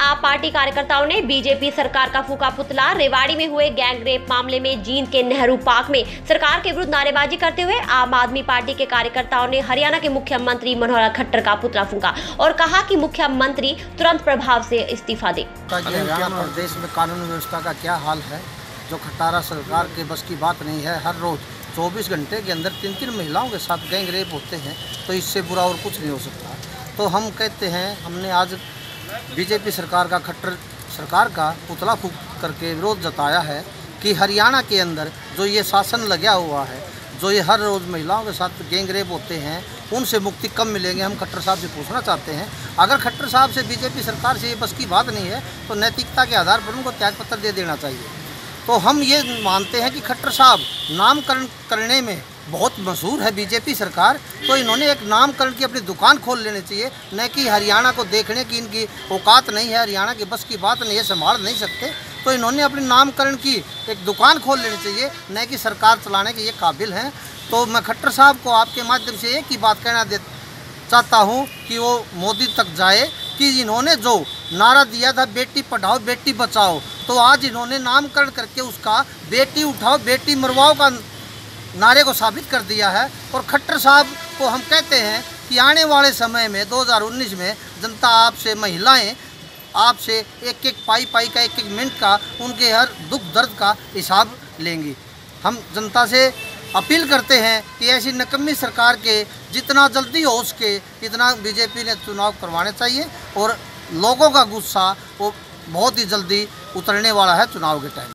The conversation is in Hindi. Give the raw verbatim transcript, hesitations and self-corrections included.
आप पार्टी कार्यकर्ताओं ने बीजेपी सरकार का फूका पुतला। रेवाड़ी में हुए गैंगरेप मामले में जींद के नेहरू पार्क में सरकार के विरुद्ध नारेबाजी करते हुए आम आदमी पार्टी के कार्यकर्ताओं ने हरियाणा के मुख्यमंत्री मनोहर लाल खट्टर का पुतला फूंका और कहा कि मुख्यमंत्री तुरंत प्रभाव से इस्तीफा दे। हरियाणा प्रदेश में कानून व्यवस्था का क्या हाल है, जो खट्टारा सरकार के बस की बात नहीं है। हर रोज चौबीस घंटे के अंदर तीन तीन महिलाओं के साथ गैंग रेप होते हैं, तो इससे बुरा और कुछ नहीं हो सकता। तो हम कहते हैं, हमने आज बीजेपी सरकार का खट्टर सरकार का पुतला फूंक करके विरोध जताया है कि हरियाणा के अंदर जो ये शासन लगा हुआ है, जो ये हर रोज़ महिलाओं के साथ गैंग रेप होते हैं, उनसे मुक्ति कब मिलेंगे। हम खट्टर साहब से पूछना चाहते हैं, अगर खट्टर साहब से बीजेपी सरकार से ये बस की बात नहीं है तो नैतिकता के आधार पर उनको त्यागपत्र दे देना चाहिए। तो हम ये मानते हैं कि खट्टर साहब नामकरण करने में बहुत मशहूर है बीजेपी सरकार, तो इन्होंने एक नामकरण की अपनी दुकान खोल लेनी चाहिए, न कि हरियाणा को देखने की इनकी औकात नहीं है, हरियाणा की बस की बात नहीं है, संभाल नहीं सकते। तो इन्होंने अपने नामकरण की एक दुकान खोल लेनी चाहिए, न कि सरकार चलाने के ये काबिल हैं। तो मैं खट्टर साहब को आपके माध्यम से एक ही बात कहना दे चाहता हूँ कि वो मोदी तक जाए कि इन्होंने जो नारा दिया था बेटी पढ़ाओ बेटी बचाओ, तो आज इन्होंने नामकरण करके उसका बेटी उठाओ बेटी मरवाओ का नारे को साबित कर दिया है। और खट्टर साहब को हम कहते हैं कि आने वाले समय में दो हज़ार उन्नीस में जनता आपसे, महिलाएं आपसे एक एक पाई पाई का, एक एक मिनट का, उनके हर दुख दर्द का हिसाब लेंगी। हम जनता से अपील करते हैं कि ऐसी निकम्मी सरकार के जितना जल्दी हो उसके इतना बीजेपी ने चुनाव करवाने चाहिए और लोगों का गुस्सा वो बहुत ही जल्दी उतरने वाला है चुनाव के टाइम।